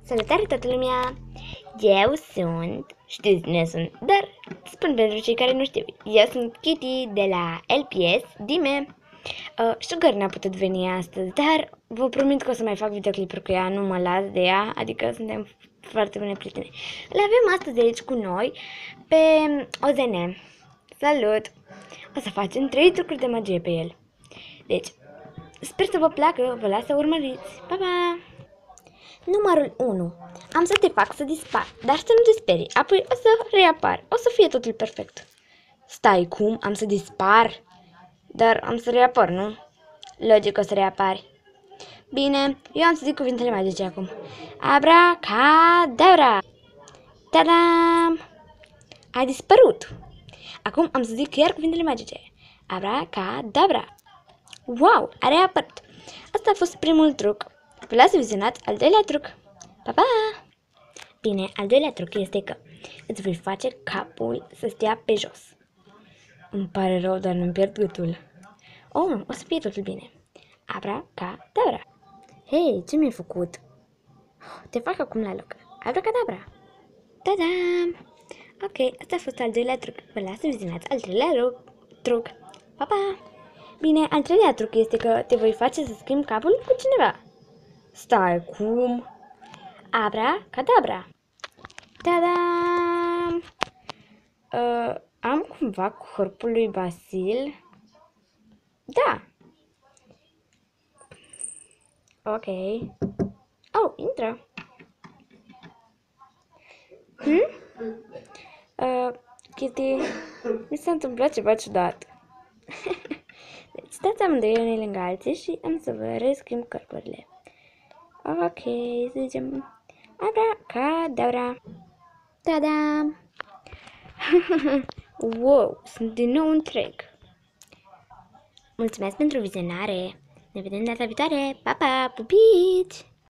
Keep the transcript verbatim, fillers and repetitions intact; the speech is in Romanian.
Salutare toată lumea! Eu sunt, știți cine sunt, dar spun pentru cei care nu știu. Eu sunt Kitty de la L P S, Dime. Uh, Sugar n-a putut veni astăzi, dar vă promit că o să mai fac videoclipuri cu ea, nu mă las de ea, adică suntem foarte bune prietene. Le avem astăzi aici cu noi pe O Z N. Salut! O să facem trei trucuri de magie pe el. Deci, sper să vă placă, vă las să urmăriți. Pa, pa! Numărul unu. Am să te fac să dispar, dar să nu te sperii, apoi o să reapar. O să fie totul perfect. Stai, cum? Am să dispar? Dar am să reapar, nu? Logic o să reapari. Bine, eu am să zic cuvintele magice acum. Abracadabra! Tadam! Ai dispărut! Acum am să zic iar cuvintele magice. Abracadabra! Wow, a reapărut! Asta a fost primul truc. Vă las să vizionați al doilea truc. Pa, pa! Bine, al doilea truc este că îți voi face capul să stea pe jos. Îmi pare rău, dar nu-mi pierd gâtul. Oh, o să fie totul bine. Abracadabra! Hei, ce mi-ai făcut? Te fac acum la loc. Abracadabra! Ta-dam! Ok, asta a fost al doilea truc. Vă las să vizionați al treilea truc. Pa, pa! Bine, al treilea truc este că te voi face să schimbi capul cu cineva. Stai, cum? Abracadabra! Ta-dam! Uh, am cumva corpul lui Basil? Da! Ok. Oh, intră! Hmm? Uh, Kitty, mi s-a întâmplat ceva ciudat. Deci stați amândoi unii lângă alții și am să vă reschimb corpurile. Ok, să zicem abracadabra. Ta-da! Wow, sunt din nou întreg. Mulțumesc pentru vizionare. Ne vedem data viitoare. Pa, pa, pupici!